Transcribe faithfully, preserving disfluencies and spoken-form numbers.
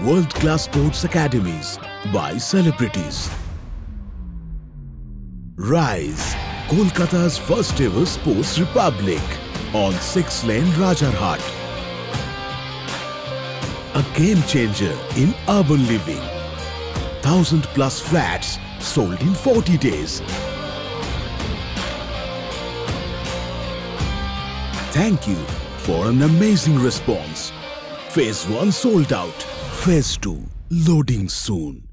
World-class sports academies by celebrities. Rise, Kolkata's first ever sports republic on six lane Rajarhat. A game changer in urban living. Thousand plus flats sold in forty days. Thank you for an amazing response. Phase one sold out. Phase two loading soon.